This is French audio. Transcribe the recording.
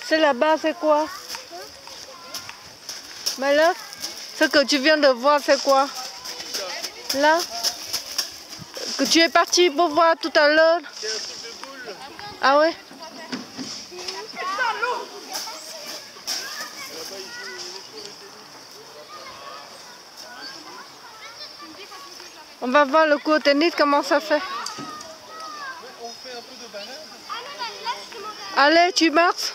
C'est là-bas, c'est quoi? Mais là, ce que tu viens de voir, c'est quoi? Là? Que tu es parti pour voir tout à l'heure? C'est un truc de boule. Ah ouais? On va voir le cours tennis, comment ça fait. On fait un peu de banane. Allez, tu marches.